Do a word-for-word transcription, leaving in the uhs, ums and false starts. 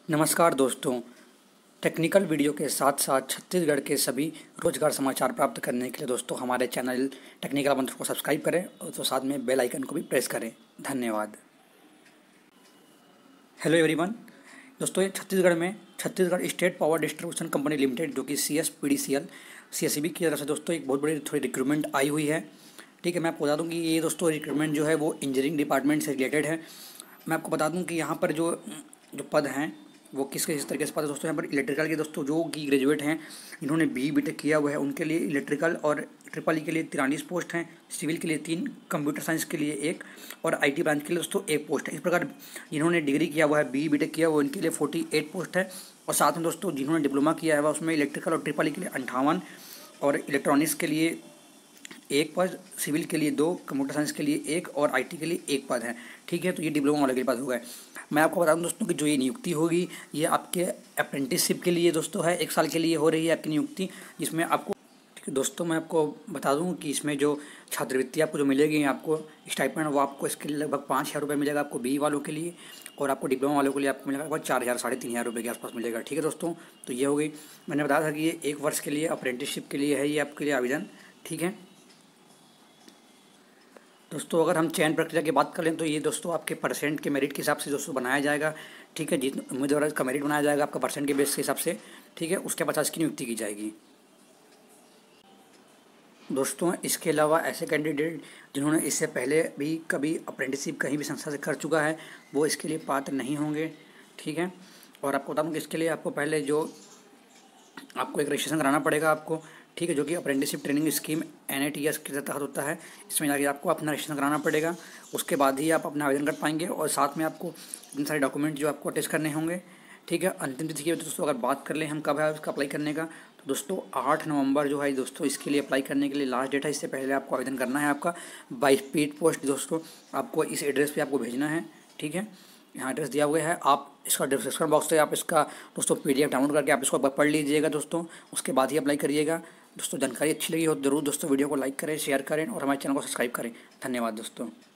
नमस्कार दोस्तों, technical video के साथ साथ छत्तीसगढ़ के सभी रोजगार समाचार प्राप्त करने के लिए दोस्तों हमारे चैनल टेक्निकल मंत्र को सब्सक्राइब करें और तो साथ में बेल आइकन को भी प्रेस करें। धन्यवाद। हेलो एवरीवन, दोस्तों ये छत्तीसगढ़ में Chhattisgarh state power distribution company limited जो कि C S P D C L C S C B की तरफ से दोस्तों एक बहुत बड़ी थोड़ी रिक्रूटमेंट आई हुई है। ठीक है, मैं आपको बता दूं कि ये दोस्तों रिक्रूटमेंट जो है वो इंजीनियरिंग डिपार्टमेंट से रिलेटेड है। मैं आपको बता दूं कि यहाँ पर जो जो पद हैं वो किस किस तरीके से पता है दोस्तों। यहाँ पर इलेक्ट्रिकल के दोस्तों जो कि ग्रेजुएट हैं, इन्होंने बी बी टेक किया हुआ है, उनके लिए इलेक्ट्रिकल और ट्रिपल ई के लिए तिरालीस पोस्ट हैं, सिविल के लिए तीन, कंप्यूटर साइंस के लिए एक और आईटी ब्रांच के लिए दोस्तों एक पोस्ट है। इस प्रकार जिन्होंने डिग्री किया हुआ है, बी बी टेक किया हुआ है, उनके लिए फोर्टी एट पोस्ट है। और साथ में दोस्तों जिन्होंने डिप्लोमा किया है उसमें इलेक्ट्रिकल और ट्रिपल ई के लिए अंठावन और इलेक्ट्रॉनिक्स के लिए एक पद, सिविल के लिए दो, कंप्यूटर साइंस के लिए एक और आईटी के लिए एक पद है। ठीक है, तो ये डिप्लोमा वाले के पद हो गए। मैं आपको बता दूं दोस्तों कि जो ये नियुक्ति होगी ये आपके अप्रेंटिसशिप के लिए दोस्तों है, एक साल के लिए हो रही है आपकी नियुक्ति, जिसमें आपको ठीक है दोस्तों मैं आपको बता दूं कि इसमें जो छात्रवृत्ति आपको जो मिलेगी आपको स्टाइपेंड वो आपको इसके लिए लगभग पाँच हज़ार रुपये मिलेगा आपको बी वालों के लिए, और आपको डिप्लोमा वालों के लिए आपको मिलेगा लगभग चार हज़ार साढ़े तीन हज़ार रुपये के आसपास मिलेगा। ठीक है दोस्तों, तो ये हो गई। मैंने बताया था कि ये एक वर्ष के लिए अप्रेंटिसशिप के लिए है ये आपके लिए आवेदन। ठीक है दोस्तों, अगर हम चयन प्रक्रिया की बात करें तो ये दोस्तों आपके परसेंट के मेरिट के हिसाब से दोस्तों बनाया जाएगा। ठीक है, जितने उम्मीदवार का मेरिट बनाया जाएगा आपका परसेंट के बेस के हिसाब से। ठीक है, उसके पचास की नियुक्ति की जाएगी। दोस्तों इसके अलावा ऐसे कैंडिडेट जिन्होंने इससे पहले भी कभी अप्रेंटिसशिप कहीं भी संस्था से कर चुका है वो इसके लिए पात्र नहीं होंगे। ठीक है, और आपको बता दूँ कि इसके लिए आपको पहले जो आपको एक रजिस्ट्रेशन कराना पड़ेगा आपको। ठीक है, जो कि apprenticeship training scheme N A T S के तहत होता है। इसमें जाके आपको अपना रजिस्ट्रेशन कराना पड़ेगा, उसके बाद ही आप अपना आवेदन कर पाएंगे। और साथ में आपको इन सारे डॉक्यूमेंट जो आपको अटेस्ट करने होंगे। ठीक है, अंतिम तिथि की दोस्तों अगर बात कर लें हम कब है उसका अप्लाई करने का, तो दोस्तों आठ नवंबर जो है दोस्तों इसके लिए अप्लाई करने के लिए लास्ट डेट है। इससे पहले आपको आवेदन करना है आपका बाई स्पीड पोस्ट दोस्तों आपको इस एड्रेस पे आपको भेजना है। ठीक है, यहाँ एड्रेस दिया हुआ है, आप इसका डिस्क्रिप्शन बॉक्स से आप इसका दोस्तों पीडीएफ डाउनलोड करके आप इसको पढ़ लीजिएगा दोस्तों, उसके बाद ही अप्लाई करिएगा। दोस्तों जानकारी अच्छी लगी हो तो जरूर दोस्तों वीडियो को लाइक करें, शेयर करें और हमारे चैनल को सब्सक्राइब करें। धन्यवाद दोस्तों।